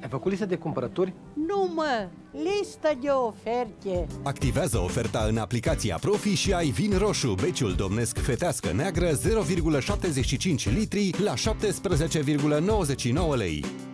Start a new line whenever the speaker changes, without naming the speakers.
Ai făcut listă de cumpărături?
Nu, mă! Listă de oferte!
Activează oferta în aplicația Profi și ai vin roșu, beciul domnesc fetească neagră 0,75 litri la 17,99 lei.